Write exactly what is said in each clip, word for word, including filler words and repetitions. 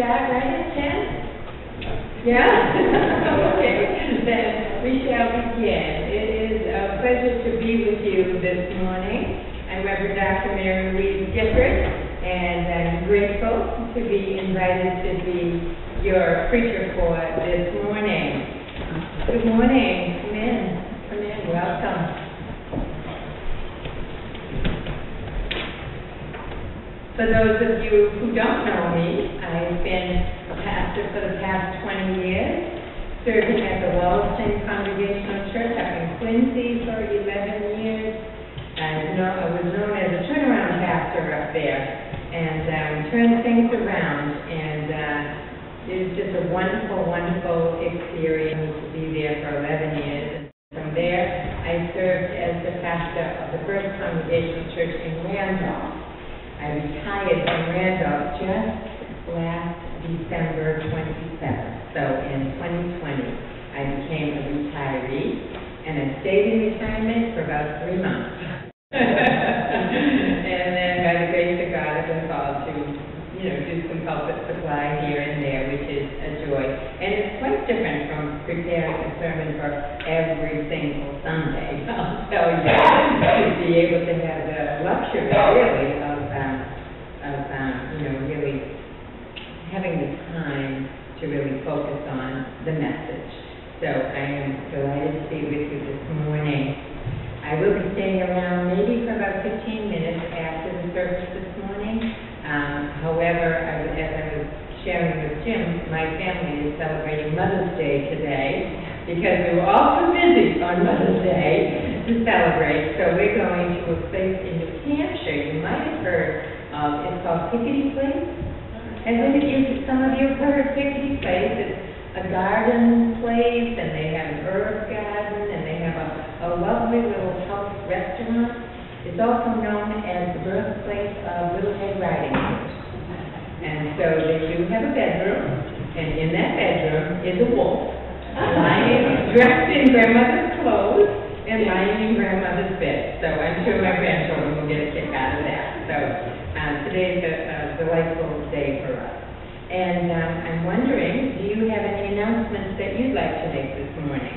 start right at ten? Yeah? Okay, then we shall begin. It is a pleasure to be with you this morning. I'm Reverend Doctor Mary Louise Gifford, and I'm grateful to be invited to be your preacher for this morning. Good morning. Come in. Come in. Welcome. For those of you who don't know me, I've been a pastor for the past twenty years, serving at the LOUISE Congregational Church up in Quincy for eleven years. I, know, I was known as a turnaround pastor up there, and um, turned things around, and uh, it was just a wonderful, wonderful experience to be there for eleven years. And from there, I served as the pastor of the First Congregational Church in Randolph. I retired from Randolph just last December twenty-seventh. So in twenty twenty, I became a retiree, and I stayed in retirement for about three months. And then, by the grace of God, I've been called to, you know, do some pulpit supply here and there, which is a joy. And it's quite different from preparing a sermon for every single Sunday. I'll tell you, to be able to have the luxury, really, of um, of um, you know, really having the time to really focus on the message. So I am delighted to be with you this morning. I will be staying around maybe for about fifteen minutes after the service this morning. Um, however, I was, as I was sharing with Jim, my family is celebrating Mother's Day today because we were all too busy on Mother's Day to celebrate. So we're going to a place in New Hampshire. You might have heard of, it's called Pickety Place. And then if some of you have heard Pickety Place, it's a garden place, and they have an herb garden, and they have a, a lovely little house restaurant. It's also known as the birthplace of Little Red Riding Hood. And so they do have a bedroom, and in that bedroom is a wolf, lying, dressed in grandmother's clothes, and lying in grandmother's bed. So I'm sure my grandchildren will get a kick out of that. So uh, today's a, a delightful day for us. And um, I'm wondering, do you have any announcements that you'd like to make this morning?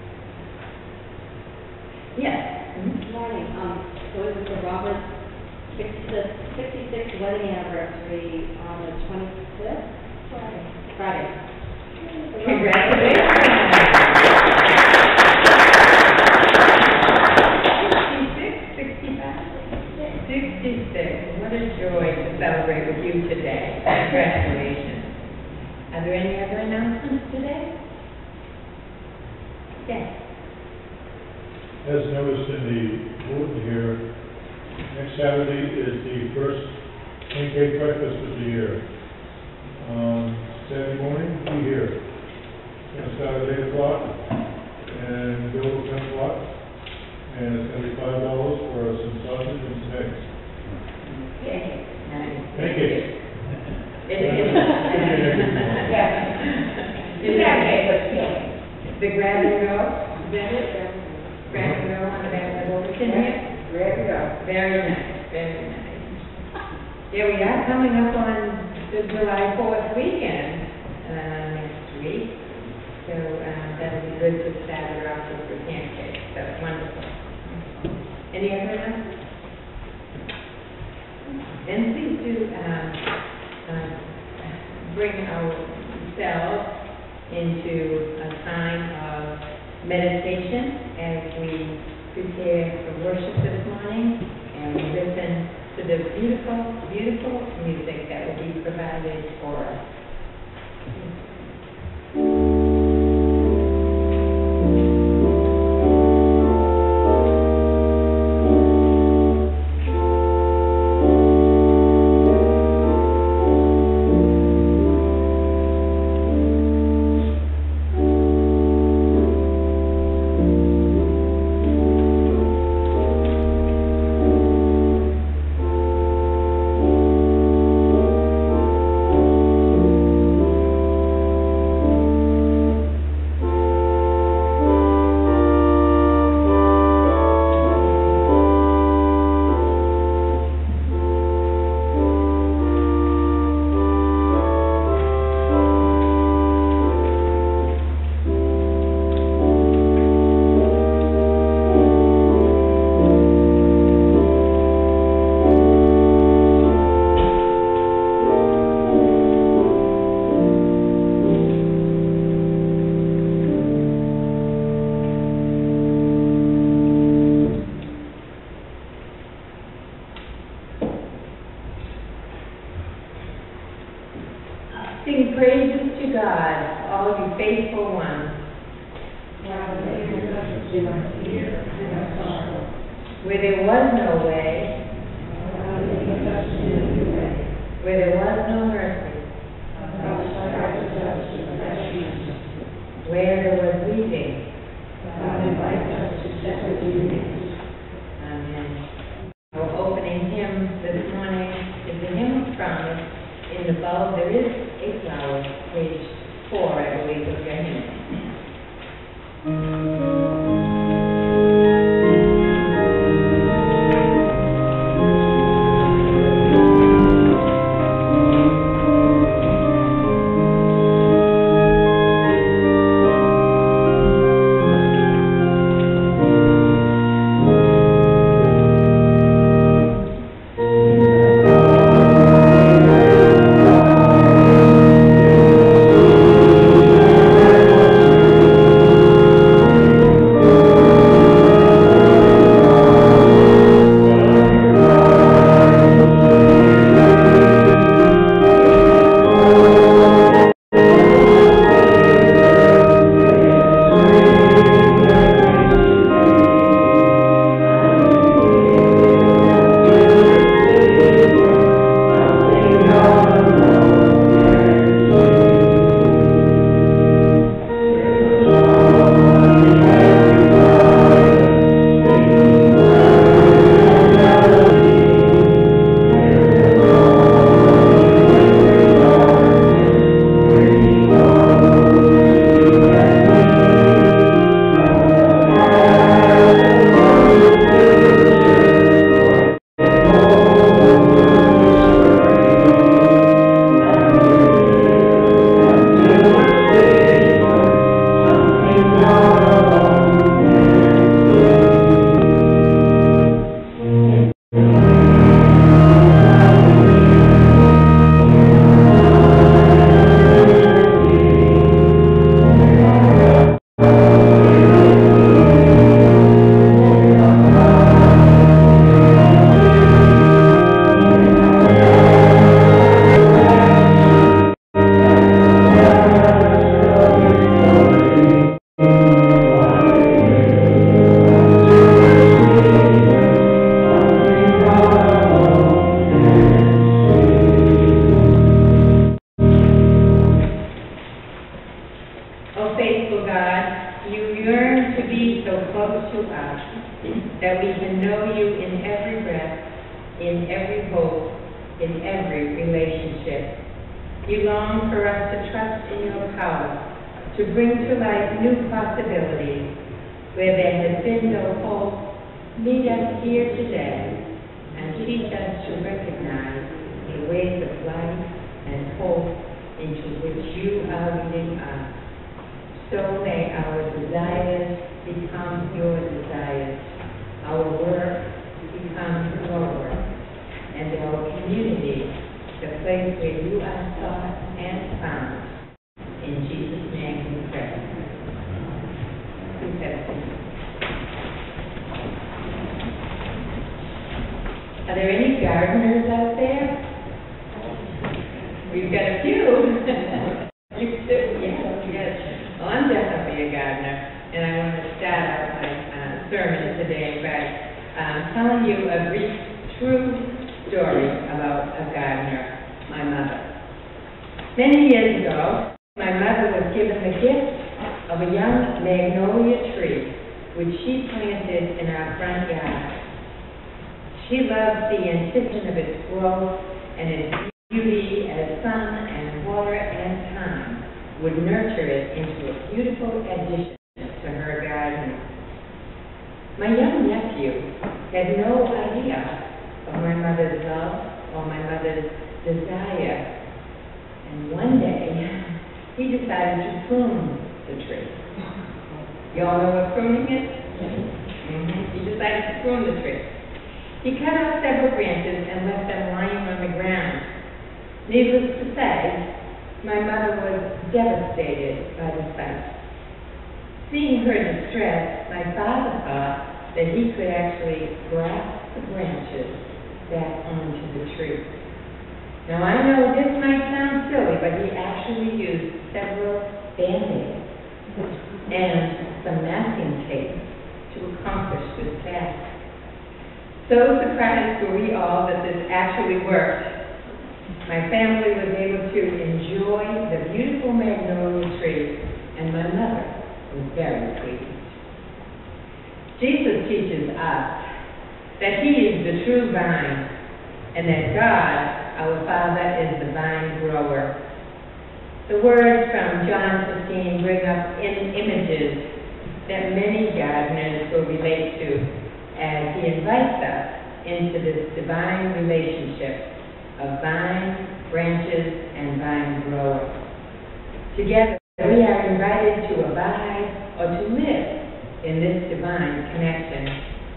Yes. Mm-hmm. Good morning. Um, so it was the Robert's sixty-sixth wedding anniversary on the twenty-fifth? Friday. Friday. Congratulations. sixty-six. What a joy to celebrate with you today. Congratulations. Are there any other announcements today? Yes. As noticed in the bulletin here, next Saturday is the first pancake breakfast of the year. Um, Saturday morning, be here. It's going to start at eight o'clock and go till ten o'clock. And it's going to be five dollars for some sausage and some eggs. Pancakes. Nice. Pancakes. It is. Yeah. Is that okay? The grab and go? Is that it? Grab and go on the back of the bulletin here? Grab and go. Very nice. Very nice. Yeah, we are coming up on the July fourth weekend uh, next week. So uh, that'll be good to start it off with the pancakes. So wonderful. Any other announcements? And please do um, uh, bring ourselves into a time of meditation as we prepare for worship this morning and we listen to the beautiful, beautiful music that will be provided for us. Where there was no way, where there was no mercy, where there was weeping, amen. Our opening hymn this morning is the hymn of promise. In the bulb there is a flower, page four, I believe, of your hymn. So surprised were we all that this actually worked. My family was able to enjoy the beautiful magnolia tree, and my mother was very pleased. Jesus teaches us that He is the true vine, and that God, our Father, is the vine grower. The words from John fifteen bring up in images that many gardeners will relate to as He invites us into this divine relationship of vine, branches, and vine grower. Together, we are invited to abide or to live in this divine connection.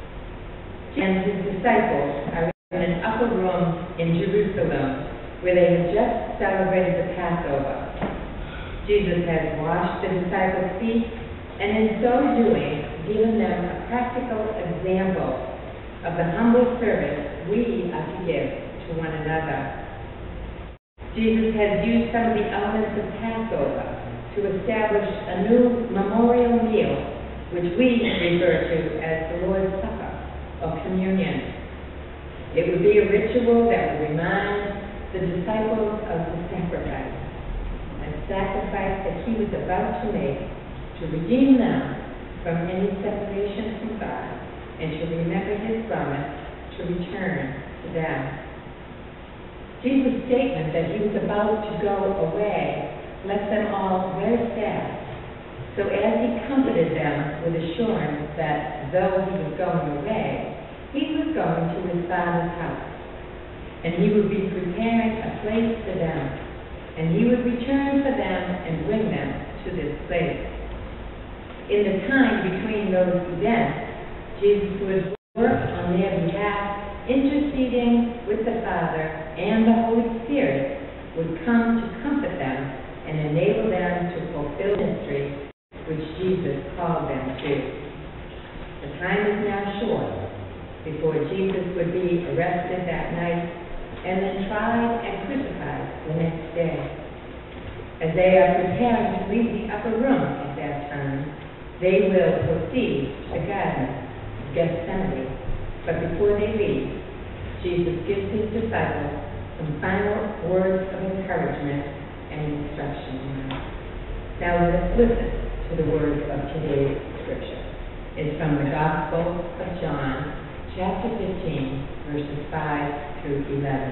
And His disciples are in an upper room in Jerusalem where they have just celebrated the Passover. Jesus has washed the disciples' feet, and in so doing, given them a practical example of the humble service we are to give to one another. Jesus has used some of the elements of Passover to establish a new memorial meal, which we refer to as the Lord's Supper, or communion. It would be a ritual that would remind the disciples of the sacrifice, a sacrifice that He was about to make to redeem them from any separation from God and to remember His promise to return to them. Jesus' statement that He was about to go away left them all very sad. So as He comforted them with assurance that though He was going away, He was going to His Father's house, and He would be preparing a place for them, and He would return for them and bring them to this place. In the time between those events, Jesus would work on their behalf, interceding with the Father, and the Holy Spirit would come to comfort them and enable them to fulfill the ministry which Jesus called them to. The time is now short before Jesus would be arrested that night and then tried and crucified the next day. As they are preparing to leave the upper room at that time, they will proceed to the Garden of Gethsemane. But before they leave, Jesus gives His disciples some final words of encouragement and instruction. Now let us listen to the words of today's scripture. It's from the Gospel of John, chapter fifteen, verses five through eleven.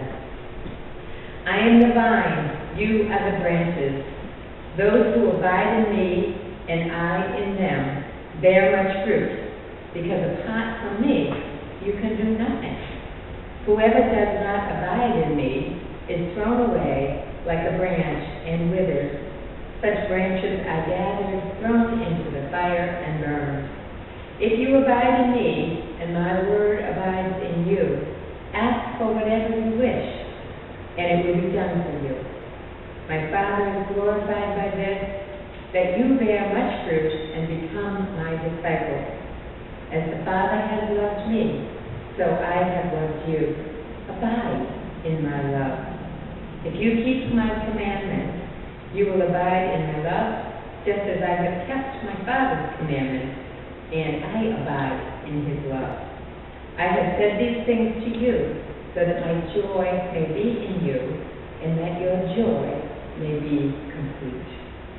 I am the vine, you are the branches. Those who abide in me and I in them bear much fruit, because apart from me you can do nothing. Whoever does not abide in me is thrown away like a branch and withers. Such branches are gathered, thrown into the fire, and burned. If you abide in me, and my word abides in you, ask for whatever you wish, and it will be done for you. My Father is glorified by this, that you bear much fruit and become my disciples. As the Father has loved me, so I have loved you. Abide in my love. If you keep my commandments, you will abide in my love, just as I have kept my Father's commandments, and I abide in His love. I have said these things to you, so that my joy may be in you, and that your joy may be complete.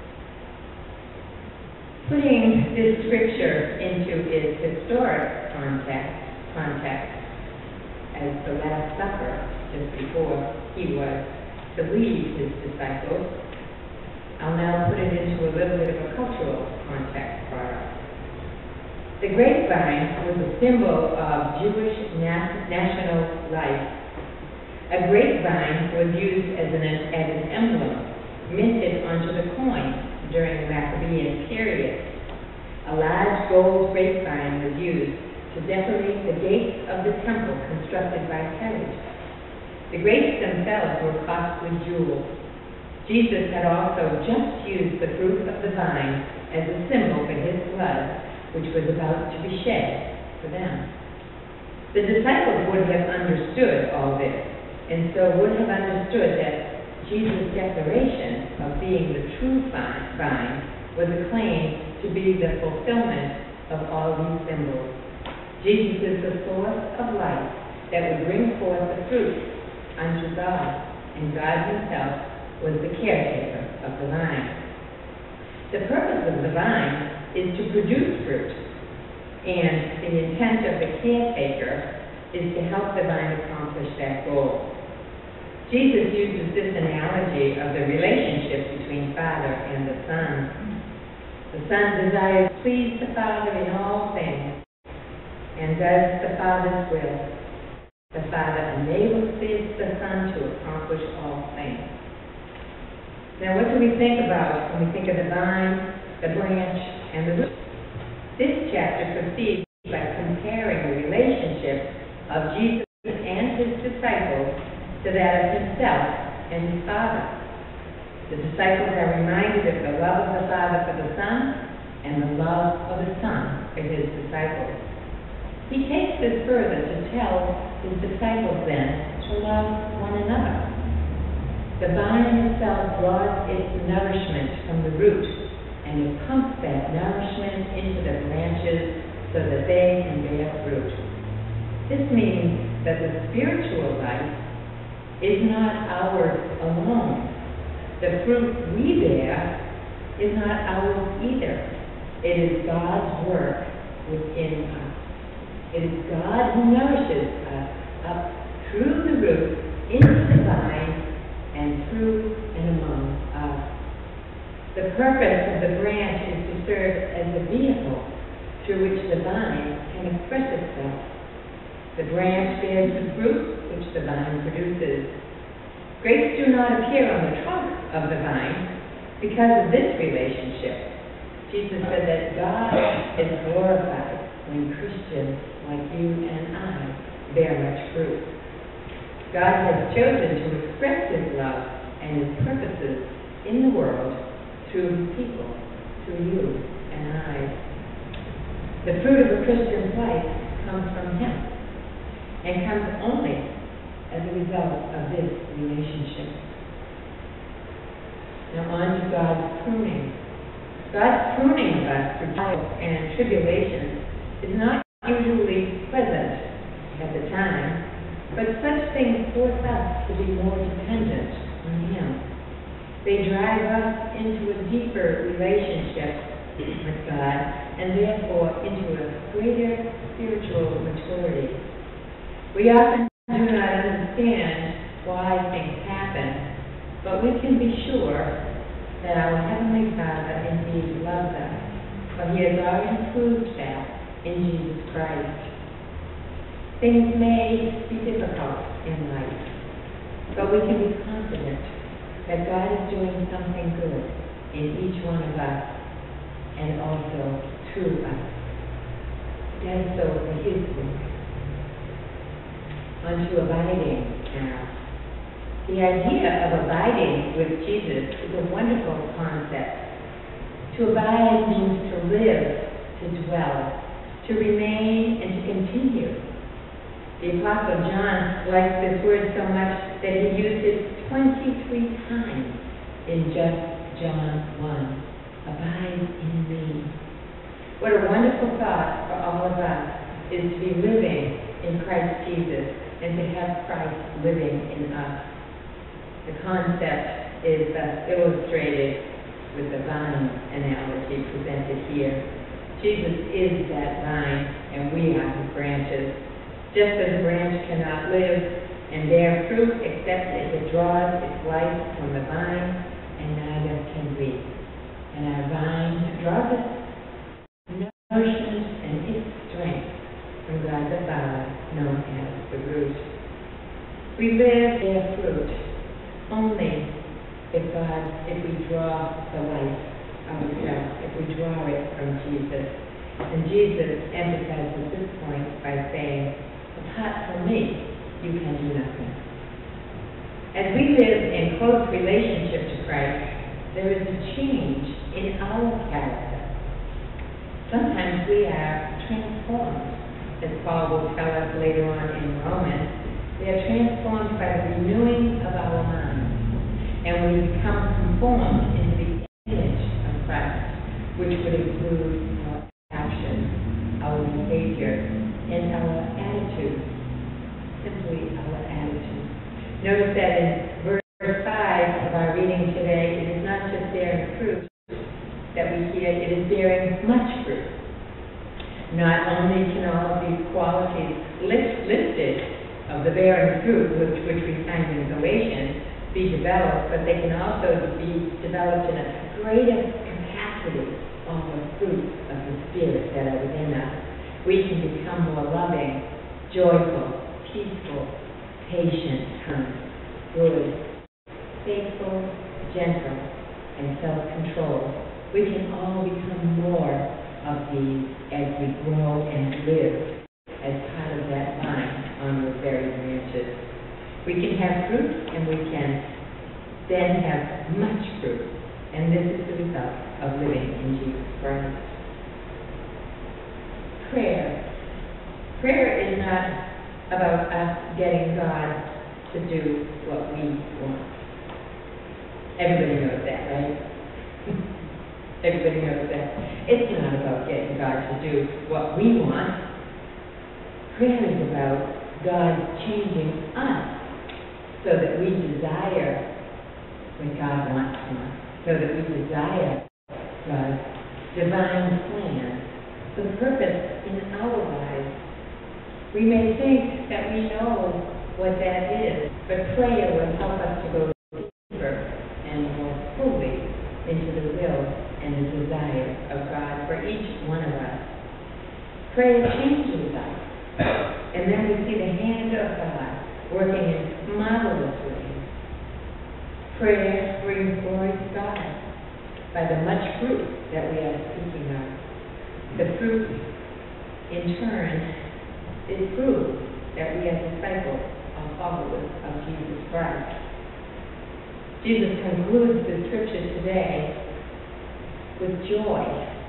Putting this scripture into its historic context, context as the Last Supper, just before He was to lead His disciples, I'll now put it into a little bit of a cultural context for us. The grapevine was a symbol of Jewish na- national life. A grapevine was used as an, as an emblem minted onto the coin during the Maccabean period. A large gold grapevine was used to decorate the gates of the temple constructed by Herod. The grapes themselves were costly jewels. Jesus had also just used the fruit of the vine as a symbol for His blood, which was about to be shed for them. The disciples would have understood all this, and so would have understood that Jesus' declaration of being the true vine was a claim to be the fulfillment of all these symbols. Jesus is the source of life that would bring forth the fruit unto God, and God himself was the caretaker of the vine. The purpose of the vine is to produce fruit, and the intent of the caretaker is to help the vine accomplish that goal. Jesus uses this analogy of the relationship between Father and the Son. The Son desires to please the Father in all things and does the Father's will. The Father enables the Son to accomplish all things. Now, what do we think about when we think of the vine, the branch, and the root? This chapter proceeds by comparing the relationship of Jesus and his disciples to that of himself and his Father. The disciples are reminded of the love of the Father for the Son and the love of the Son for his disciples. He takes this further to tell his disciples then to love one another. The vine itself draws its nourishment from the root, and it pumps that nourishment into the branches so that they can bear fruit. This means that the spiritual life is not ours alone. The fruit we bear is not ours either. It is God's work within us. It is God who nourishes us up through the root into the vine and through and among us. The purpose of the branch is to serve as a vehicle through which the vine can express itself. The branch bears the fruit which the vine produces. Grapes do not appear on the trunk of the vine because of this relationship. Jesus said that God is glorified when Christians like you and I bear much fruit. God has chosen to express his love and his purposes in the world through his people, through you and I. The fruit of a Christian's life comes from him and comes only as a result of this relationship. Now on to God's pruning. God's pruning of us through trials and tribulations is not usually pleasant at the time, but such things force us to be more dependent on him. They drive us into a deeper relationship with God and therefore into a greater spiritual maturity. We often do not understand why things happen, but we can be sure that our Heavenly Father indeed loves us, for he has already proved that in Jesus Christ. Things may be difficult in life, but we can be confident that God is doing something good in each one of us and also through us. That is so for his glory. Unto abiding now. The idea of abiding with Jesus is a wonderful concept. To abide means to live, to dwell, to remain, and to continue. The Apostle John likes this word so much that he used it twenty-three times in just John one. Abide in me. What a wonderful thought for all of us is to be living in Christ Jesus and to have Christ living in us. The concept is thus illustrated with the vine analogy presented here. Jesus is that vine, and we are his branches. Just as a branch cannot live and bear fruit except as it draws its life from the vine, and neither can we. And our vine draws its nourishment and its strength from God the Father, known as the root. We live bear fruit only if God, if we draw the life ourselves, if we draw it from Jesus. And Jesus emphasizes this point by saying, apart from me, you can do nothing. As we live in close relationship to Christ, there is a change in our character. Sometimes we are transformed, as Paul will tell us later on in Romans. We are transformed by the renewing of our minds, and we become conformed into the image of Christ, which would include our actions, our behavior, and Notice that in verse five of our reading today, it is not just bearing fruit that we hear, it is bearing much fruit. Not only can all of these qualities list, listed of the bearing fruit, which, which we find in Galatians, be developed, but they can also be developed in a greater capacity on the fruit of the Spirit that are within us. We can become more loving, joyful, peaceful, patient, kind, good, faithful, gentle, and self-control. We can all become more of these as we grow and live as part of that vine on the very branches. We can have fruit, and we can then have much fruit, and this is the result of living in Jesus Christ. Prayer. Prayer is not about us getting God to do what we want. Everybody knows that, right? Everybody knows that. It's not about getting God to do what we want. Prayer is about God changing us so that we desire what God wants from us, so that we desire God's divine plan for the purpose in our lives. We may think that we know what that is, but prayer will help us to go deeper and more fully into the will and the desire of God for each one of us. Prayer changes us, and then we see the hand of God working in marvelous ways. Prayer brings glory to God by the much fruit that we are speaking of. The fruit, in turn, is proof that we are disciples or followers of Jesus Christ. Jesus concludes the scripture today with joy.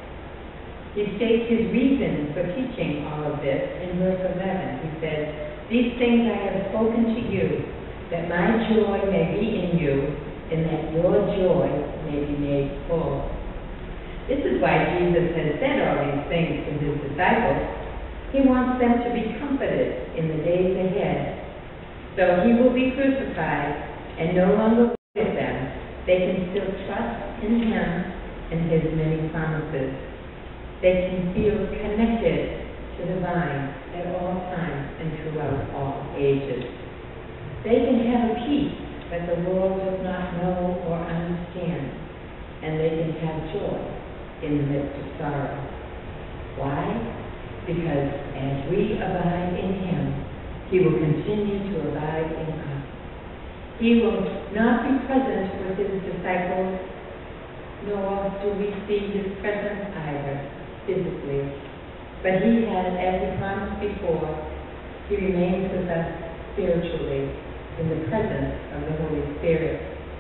He states his reason for teaching all of this in verse eleven. He says, "These things I have spoken to you, that my joy may be in you, and that your joy may be made full." This is why Jesus has said all these things to his disciples. He wants them to be comforted in the days ahead. Though he will be crucified and no longer with them, they can still trust in him and his many promises. They can feel connected to the vine at all times and throughout all ages. They can have a peace that the world does not know or understand, and they can have joy in the midst of sorrow. Why? Because as we abide in him, he will continue to abide in us. He will not be present with his disciples, nor do we see his presence either, physically. But he has, as he promised before, he remains with us spiritually in the presence of the Holy Spirit.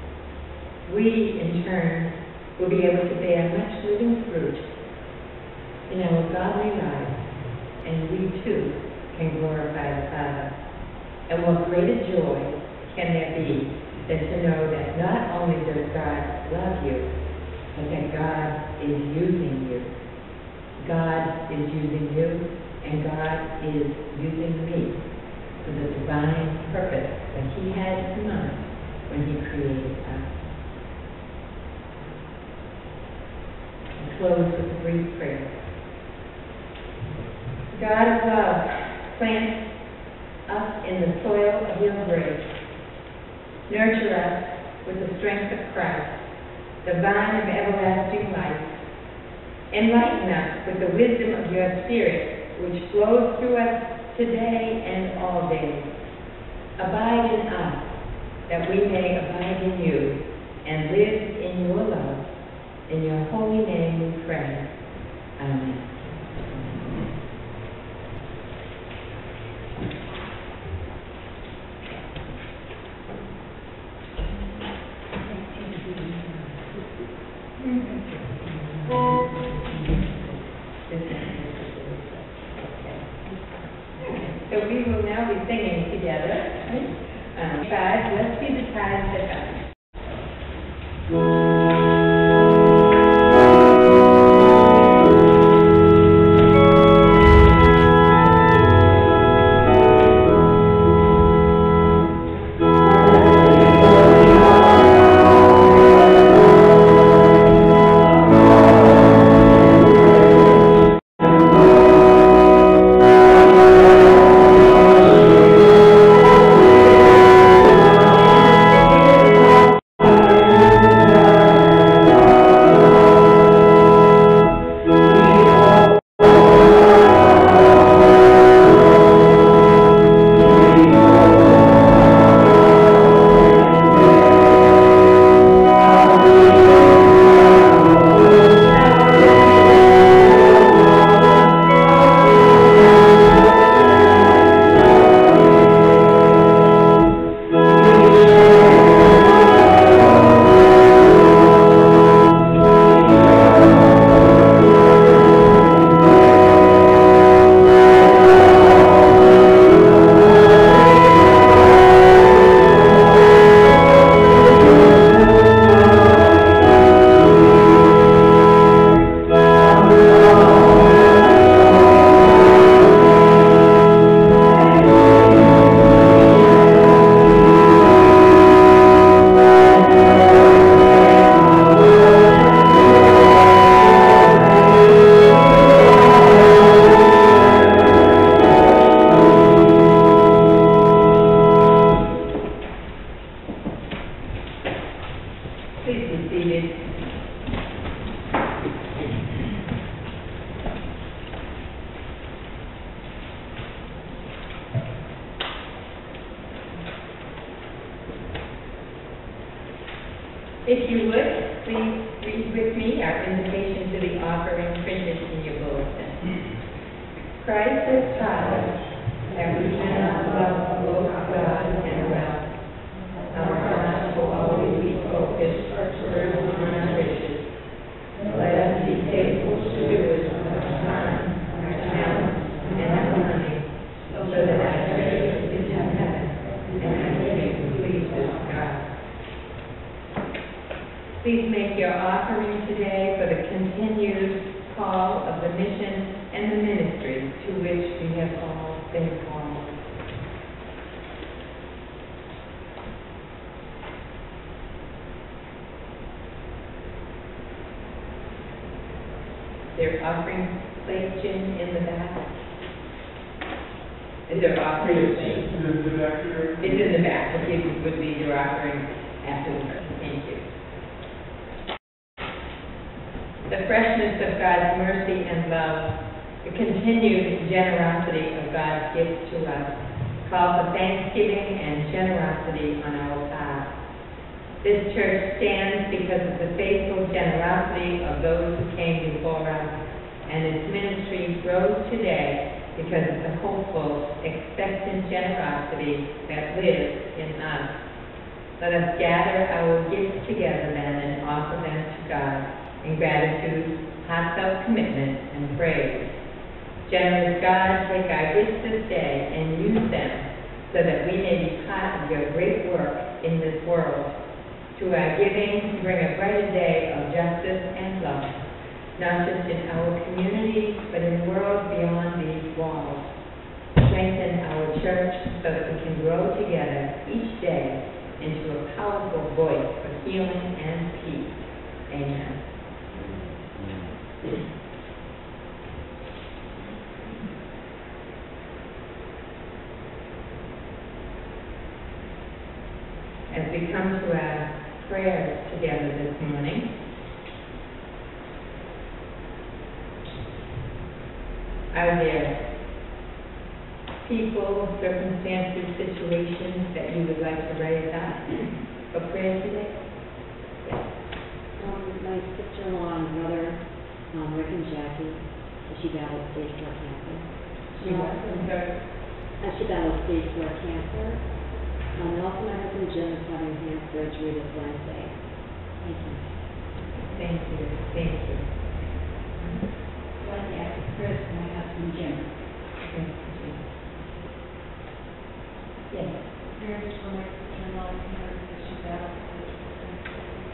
We, in turn, will be able to bear much living fruit in our godly lives, and we too can glorify the Father. And what greater joy can there be than to know that not only does God love you, but that God is using you. God is using you, and God is using me for the divine purpose that he had in mind when he created us. I'll close with a brief prayer. God of love, plant us in the soil of your grace. Nurture us with the strength of Christ, the vine of everlasting life. Enlighten us with the wisdom of your Spirit, which flows through us today and all days. Abide in us, that we may abide in you, and live in your love. In your holy name we pray. Amen. So we will now be singing together. Um, five, let's be the tithes that God. If you would, please read with me our invitation to the offering printed in your bulletin. Christ has taught us that we cannot love both God and wealth. Our hearts will always be focused first on our riches. Let us be faithful stewards of our time, our talents, and our money, so that our treasure is in heaven and our giving pleases God. Please make your offering today for the continued call of the mission and the ministry to which we have all been called. Their offering plate, Jim, in the back. Is there offering? It's in the back here. It's in the back. If you would leave your offering afterwards. Thank you. The freshness of God's mercy and love, the continued generosity of God's gift to us, calls for thanksgiving and generosity on our part. This church stands because of the faithful generosity of those who came before us, and its ministry grows today because of the hopeful, expectant generosity that lives in us. Let us gather our gifts together then and offer them to God in gratitude, heartfelt commitment, and praise. Generous God, take our gifts this day and use them so that we may be part of your great work in this world. Through our giving, bring a brighter day of justice and love, not just in our community, but in the world beyond these walls. Strengthen our church so that we can grow together each day into a powerful voice for healing and peace. Amen. As we come to our prayers together this morning, are there people, circumstances, situations that you would like to raise up for prayer today? Yes. Um, my sister-in-law and brother, um, Rick and Jackie, she battled stage four cancer. She was in her. Uh, she battled stage four cancer. Um, and also my husband Jim is having hand surgery this Wednesday. Thank you. Thank you. Thank you. I'd like to ask Chris and my husband Jim. Thank you. Yes. Prayers for my sister-in-law and her as she battles stage four cancer.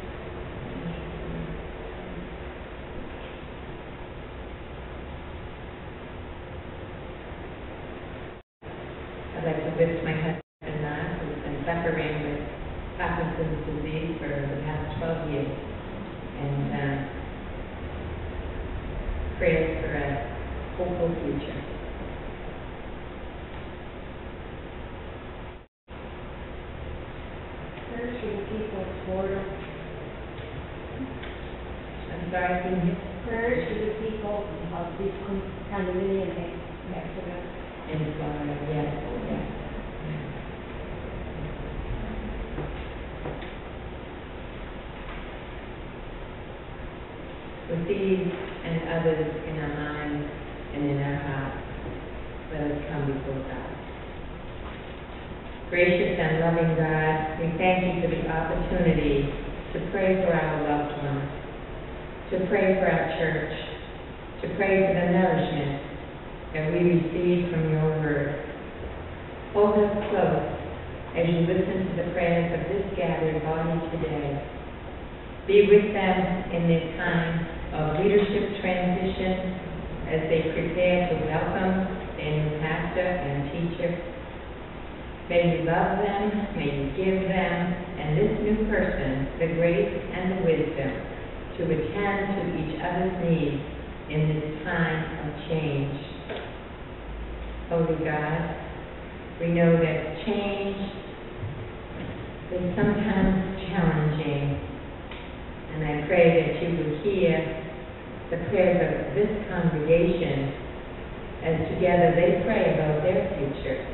I'd like to lift my husband now, who's been suffering with Parkinson's disease for the past twelve years, and uh, prayers for a hopeful future. Purge for the people of Florida. I'm sorry, can you, Purge for the people of this con- condominium in Mexico. in Florida, yes, yes. With these and others in our minds and in our hearts, let us come before God. Gracious and loving God, we thank you for the opportunity to pray for our loved ones, to pray for our church, to pray for the nourishment that we receive from your word. Hold us close as you listen to the prayers of this gathered body today. Be with them in their time of leadership transition as they prepare to welcome their new pastor and teacher. May you love them, may you give them, and this new person, the grace and the wisdom to attend to each other's needs in this time of change. Holy God, we know that change is sometimes challenging, and I pray that you would hear the prayers of this congregation as together they pray about their future.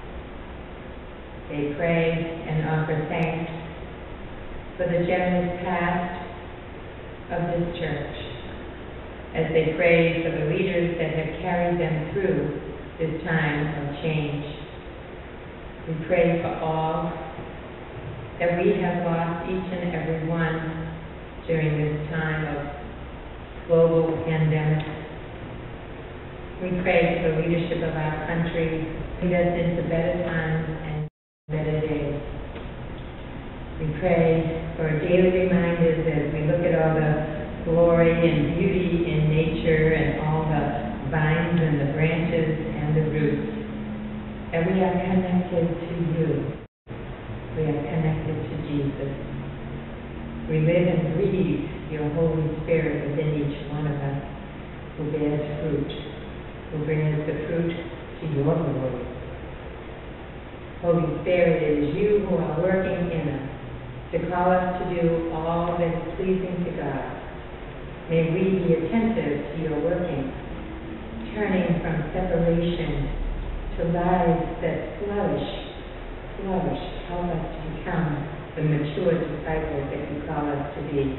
They pray and offer thanks for the generous past of this church, as they pray for the leaders that have carried them through this time of change. We pray for all that we have lost, each and every one, during this time of global pandemic. We pray for the leadership of our country, lead us into better times and better days. We pray for daily reminders as we look at all the glory and beauty in nature and all the vines and the branches and the roots, that we are connected to you. We are connected to Jesus. We live and breathe your Holy Spirit within each one of us, who bears fruit, who brings the fruit to your glory. Holy Spirit, it is you who are working in us to call us to do all that is pleasing to God. May we be attentive to your working, turning from separation to lives that flourish, flourish, help us to become the mature disciples that you call us to be.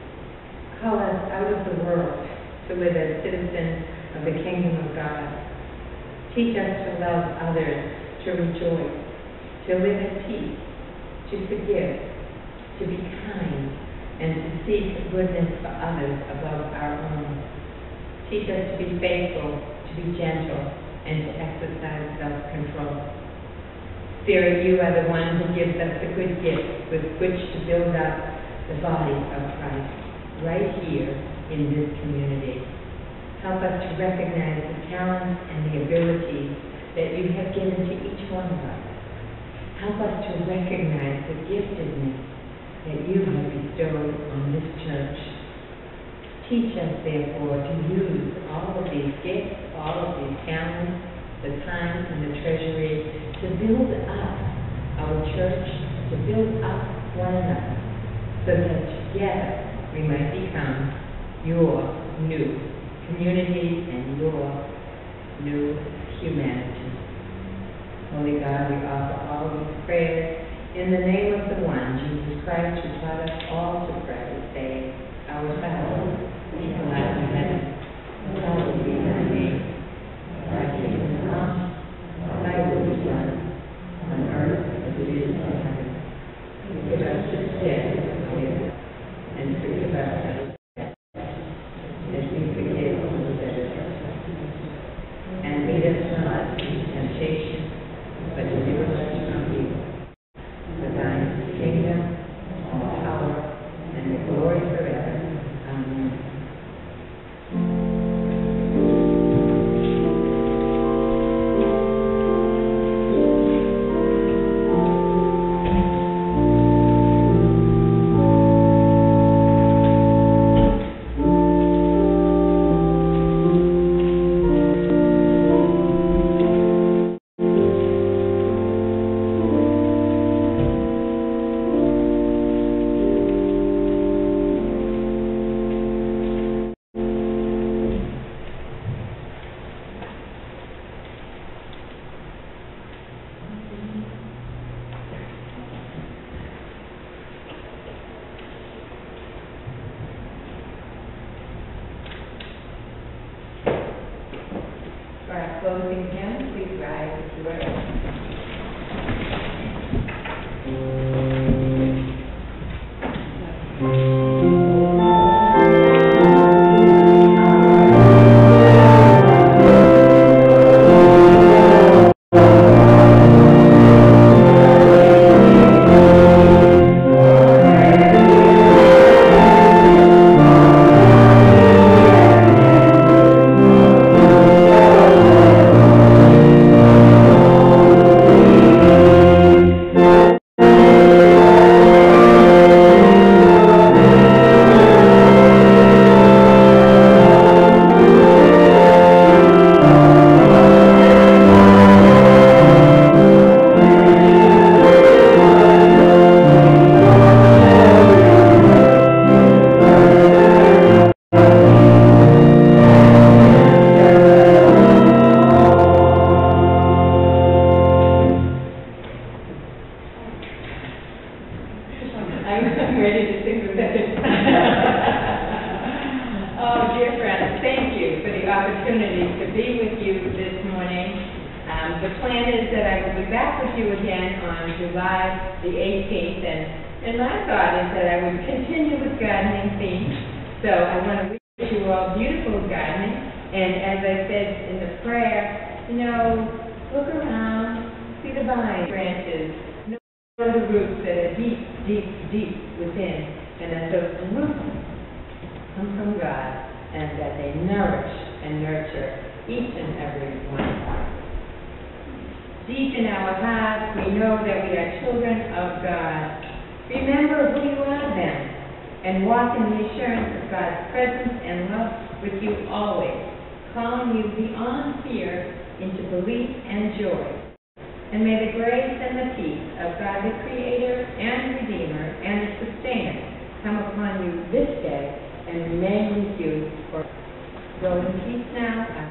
Call us out of the world to live as citizens of the kingdom of God. Teach us to love others, to rejoice, to live in peace, to forgive, to be kind, and to seek goodness for others above our own. Teach us to be faithful, to be gentle, and to exercise self-control. Spirit, you are the one who gives us the good gifts with which to build up the body of Christ right here in this community. Help us to recognize the talents and the abilities that you have given to each one of us. Help us to recognize the giftedness that you have bestowed on this church. Teach us, therefore, to use all of these gifts, all of these talents, the time and the treasury, to build up our church, to build up one another, so that together we might become your new community and your new humanity. Holy God, we offer all these prayers in the name of the one, Jesus Christ, who taught us all to pray, saying, Our Father, who art in heaven, hallowed be thy name. Thy kingdom come, thy will be done, on earth as it is in heaven. Give us this day our daily bread, and forgive us our debts, as we forgive those that trespass against us. And lead us not into temptation, but deliver us from evil. For thine is the kingdom, and the power, and the glory forever. Amen. closing hymn, please rise if you are able. I'm ready to sing with it. Oh, dear friends, thank you for the opportunity to be with you this morning. Um, the plan is that I will be back with you again on July the eighteenth, and, and my thought is that I would continue with gardening themes. So I want to wish you all beautiful gardening, and as I said in the prayer, you know, look around, see the vine branches, know the roots that are deep, deep, deep within, and that those roots come from God, and that they nourish and nurture each and every one of us. Deep in our hearts, we know that we are children of God. Remember who you are then, and walk in the assurance of God's presence and love with you always, calling you beyond fear into belief and joy. And may the grace and the peace of God, the Creator and Redeemer and Sustainer, come upon you this day and remain with you for. Go in peace now.